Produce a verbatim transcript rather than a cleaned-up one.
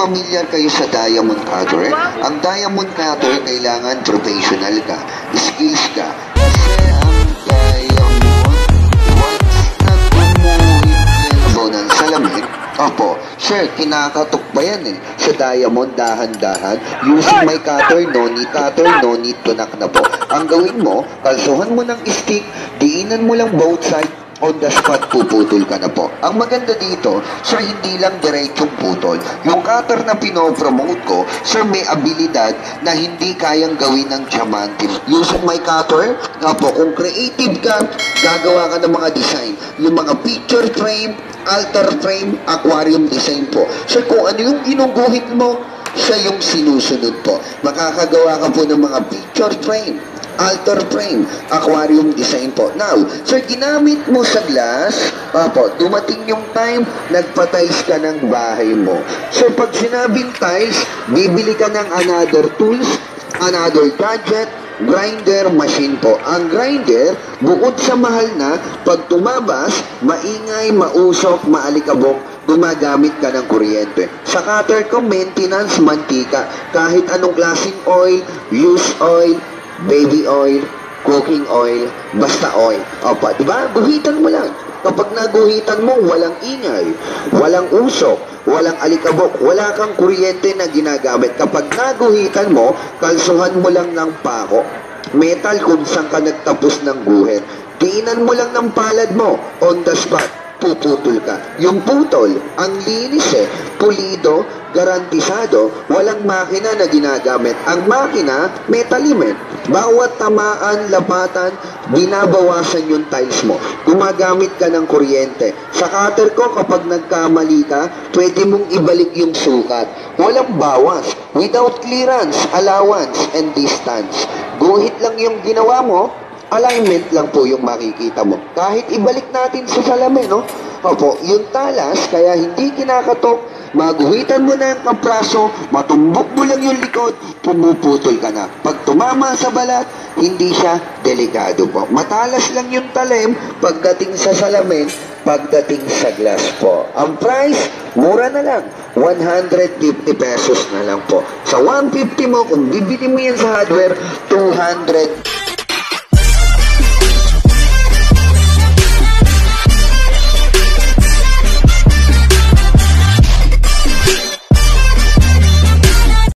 pamilyar kayo sa diamond cutter, ang diamond cutter kailangan professional ka, skills ka. Kasi ang diamond, once na tumuhit yan ng salamin, opo, sir, kinakatok ba yan eh? Sa diamond, dahan-dahan. Using my cutter, no need cutter, no need tunak na po. Ang gawin mo, kalsuhan mo ng stick, diinan mo lang both side, on the spot, puputol ka na po. Ang maganda dito, sir, hindi lang diretsong putol. Yung cutter na pinopromote ko, sir, may abilidad na hindi kayang gawin ng diamante. Using my cutter, nga po, kung creative ka, gagawa ka ng mga design. Yung mga picture frame, altar frame, aquarium design po. Sir, kung ano yung ginuguhit mo, siya yung sinusunod po. Makakagawa ka po ng mga picture frame, altar frame, aquarium design po. Now, sir, ginamit mo sa glass, papo, dumating yung time, nagpa-tiles ka ng bahay mo. So, pag sinabing tiles, bibili ka ng another tools, another gadget, grinder machine po. Ang grinder, bukod sa mahal na, pag tumabas, maingay, mausok, maalikabok, gumagamit ka ng kuryente. Sa cutter ko, maintenance, mantika. Kahit anong klaseng oil, used oil, baby oil, cooking oil, basta oil. Opa, diba? Guhitan mo lang. Kapag naguhitan mo, walang ingay, walang usok, walang alikabok, wala kang kuryente na ginagamit. Kapag naguhitan mo, kalsuhan mo lang ng pako. Metal kung saan ka nagtapos ng guhit. Diinan mo lang ng palad mo, on the spot, puputol ka. Yung putol, ang linis eh, pulido, garantisado, walang makina na ginagamit. Ang makina, metal element. Bawat tamaan, lapatan, binabawasan yung tiles mo. Gumagamit ka ng kuryente. Sa cutter ko, kapag nagkamali ka, pwede mong ibalik yung sukat. Walang bawas. Without clearance, allowance, and distance. Guhit lang yung ginawa mo, alignment lang po yung makikita mo. Kahit ibalik natin sa salamin, no? Opo, yung talas, kaya hindi kinakatok, maguhitan mo na yung kapraso, matumbok mo lang yung likod, pumuputol ka na. Pag tumama sa balat, hindi siya delikado po. Matalas lang yung talim pagdating sa salamin, pagdating sa glass po. Ang price, mura na lang. one hundred fifty pesos na lang po. Sa one fifty mo, kung bibili mo yan sa hardware, two hundred